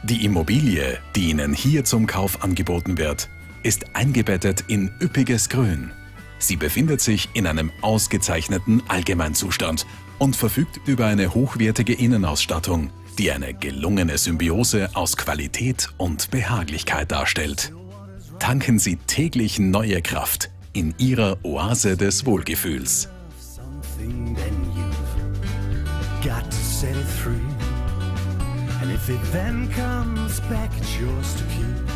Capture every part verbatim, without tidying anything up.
Die Immobilie, die Ihnen hier zum Kauf angeboten wird, ist eingebettet in üppiges Grün. Sie befindet sich in einem ausgezeichneten Allgemeinzustand und verfügt über eine hochwertige Innenausstattung, die eine gelungene Symbiose aus Qualität und Behaglichkeit darstellt. Tanken Sie täglich neue Kraft in Ihrer Oase des Wohlgefühls. And if it then comes back, it's yours to keep.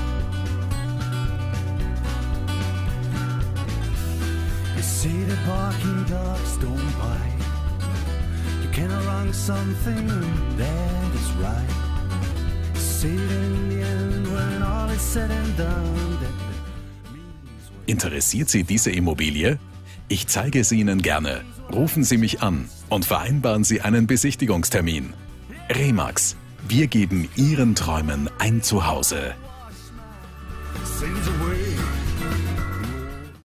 You see the barking dogs don't bite. You cannot wrong something that is right. You see it in the end when all is said and done. That Interessiert Sie diese Immobilie? Ich zeige sie Ihnen gerne. Rufen Sie mich an und vereinbaren Sie einen Besichtigungstermin. Remax. Wir geben Ihren Träumen ein Zuhause. sings a word.